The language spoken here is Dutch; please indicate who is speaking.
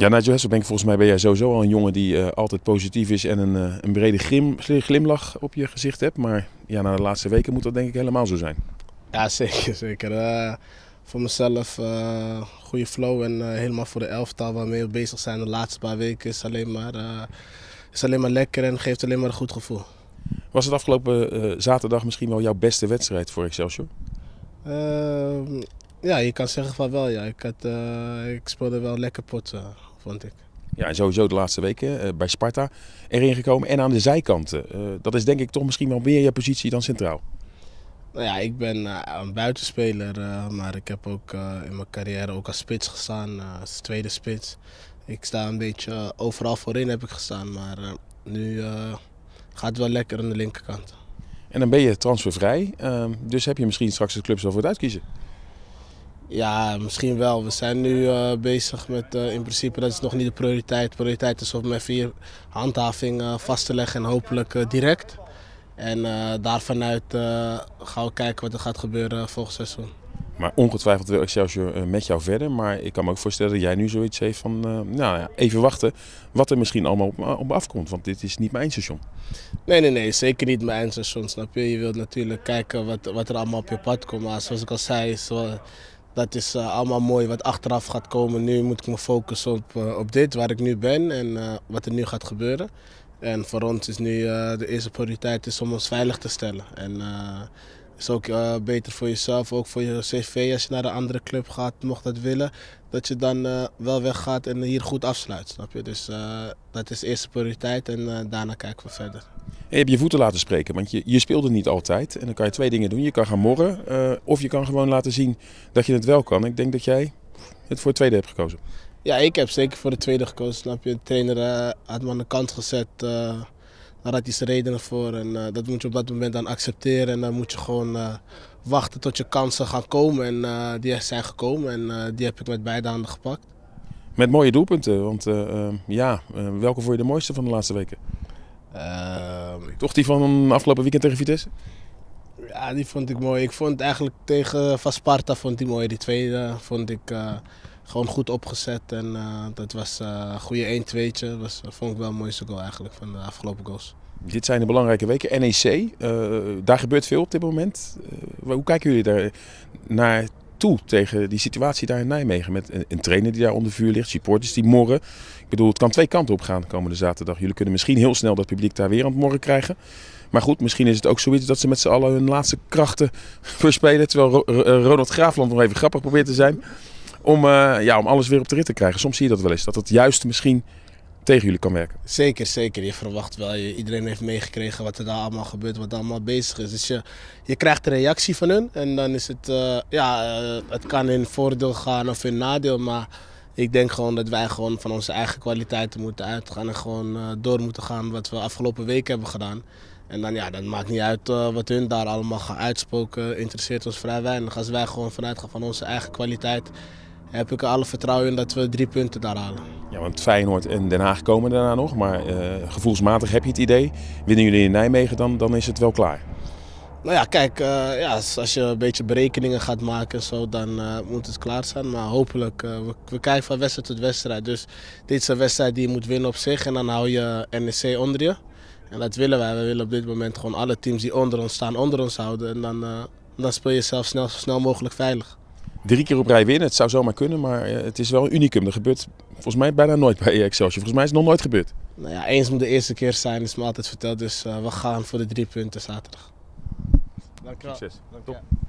Speaker 1: Ja, Nigel Hesselbank, volgens mij ben jij sowieso al een jongen die altijd positief is en een brede glimlach op je gezicht hebt. Maar ja, na de laatste weken moet dat denk ik helemaal zo zijn.
Speaker 2: Ja, zeker, zeker. Voor mezelf goede flow en helemaal voor de elftal waarmee we bezig zijn de laatste paar weken is alleen maar lekker en geeft alleen maar een goed gevoel.
Speaker 1: Was het afgelopen zaterdag misschien wel jouw beste wedstrijd voor Excelsior?
Speaker 2: Ja, je kan zeggen van wel. Ja. Ik speelde wel lekker pot, vond ik.
Speaker 1: Ja, en sowieso de laatste weken bij Sparta erin gekomen en aan de zijkanten. Dat is denk ik toch misschien wel meer je positie dan centraal.
Speaker 2: Nou ja, ik ben een buitenspeler, maar ik heb ook in mijn carrière ook als spits gestaan, als tweede spits. Ik sta een beetje overal voorin heb ik gestaan, maar nu gaat het wel lekker aan de linkerkant.
Speaker 1: En dan ben je transfervrij, dus heb je misschien straks de clubs wel voor het uitkiezen.
Speaker 2: Ja, misschien wel. We zijn nu bezig met, in principe dat is nog niet de prioriteit. De prioriteit is om met 4 handhaving vast te leggen en hopelijk direct. En daar vanuit gaan we kijken wat er gaat gebeuren volgend seizoen.
Speaker 1: Maar ongetwijfeld wil Excelsior met jou verder. Maar ik kan me ook voorstellen dat jij nu zoiets heeft van nou ja, even wachten wat er misschien allemaal op me afkomt. Want dit is niet mijn eindstation.
Speaker 2: Nee, zeker niet mijn eindstation, snap je. Je wilt natuurlijk kijken wat er allemaal op je pad komt. Maar zoals ik al zei, dat is allemaal mooi wat achteraf gaat komen. Nu moet ik me focussen op dit, waar ik nu ben en wat er nu gaat gebeuren. En voor ons is nu de eerste prioriteit is om ons veilig te stellen. En is ook beter voor jezelf, ook voor je cv als je naar een andere club gaat, mocht dat willen. Dat je dan wel weggaat en hier goed afsluit, snap je. Dus dat is de eerste prioriteit en daarna kijken we verder.
Speaker 1: En je hebt je voeten laten spreken, want je speelde niet altijd. En dan kan je 2 dingen doen. Je kan gaan morren of je kan gewoon laten zien dat je het wel kan. Ik denk dat jij het voor het tweede hebt gekozen.
Speaker 2: Ja, ik heb zeker voor de tweede gekozen, snap je. De trainer had me aan de kant gezet, daar had hij zijn redenen voor. En dat moet je op dat moment dan accepteren. En dan moet je gewoon wachten tot je kansen gaan komen. En die zijn gekomen en die heb ik met beide handen gepakt.
Speaker 1: Met mooie doelpunten, want welke vond je de mooiste van de laatste weken? Toch die van afgelopen weekend tegen Vitesse?
Speaker 2: Ja, die vond ik mooi. Ik vond eigenlijk tegen Van Sparta vond die mooi. Die tweede vond ik gewoon goed opgezet. En dat was een goede 1-2'tje. Dat vond ik wel het mooiste goal eigenlijk van de afgelopen goals.
Speaker 1: Dit zijn de belangrijke weken. NEC, daar gebeurt veel op dit moment. Hoe kijken jullie daar naar toe tegen die situatie daar in Nijmegen? Met een trainer die daar onder vuur ligt, supporters die morren. Ik bedoel, het kan 2 kanten op gaan komende zaterdag. Jullie kunnen misschien heel snel dat publiek daar weer aan het morren krijgen. Maar goed, misschien is het ook zoiets dat ze met z'n allen hun laatste krachten verspelen. Terwijl Ronald Graafland nog even grappig probeert te zijn. Om alles weer op de rit te krijgen. Soms zie je dat wel eens. Dat het juist misschien tegen jullie kan werken.
Speaker 2: Zeker, zeker. Je verwacht wel. Iedereen heeft meegekregen wat er daar allemaal gebeurt, wat er allemaal bezig is. Dus je krijgt de reactie van hun. En dan is het, het kan in voordeel gaan of in nadeel. Maar ik denk gewoon dat wij gewoon van onze eigen kwaliteiten moeten uitgaan. En gewoon door moeten gaan wat we afgelopen week hebben gedaan. En dan, dat maakt niet uit wat hun daar allemaal gaan uitspoken. Interesseert ons vrij weinig. Als wij gewoon vanuit gaan van onze eigen kwaliteit, heb ik er alle vertrouwen in dat we 3 punten daar halen.
Speaker 1: Ja, want Feyenoord en Den Haag komen daarna nog. Maar gevoelsmatig heb je het idee, winnen jullie in Nijmegen, dan is het wel klaar.
Speaker 2: Nou ja, kijk, als je een beetje berekeningen gaat maken en zo, dan moet het klaar zijn. Maar hopelijk, we kijken van wedstrijd tot wedstrijd. Dus dit is een wedstrijd die je moet winnen op zich en dan hou je NEC onder je. En dat willen wij. We willen op dit moment gewoon alle teams die onder ons staan, onder ons houden. En dan speel je zelf zo snel mogelijk veilig.
Speaker 1: 3 keer op rij winnen, het zou zomaar kunnen, maar het is wel een unicum. Dat gebeurt volgens mij bijna nooit bij Excelsior. Volgens mij is het nog nooit gebeurd.
Speaker 2: Nou ja, eens moet de eerste keer zijn, is me altijd verteld. Dus we gaan voor de 3 punten zaterdag. Dankjewel.
Speaker 1: Succes.
Speaker 2: Dankjewel.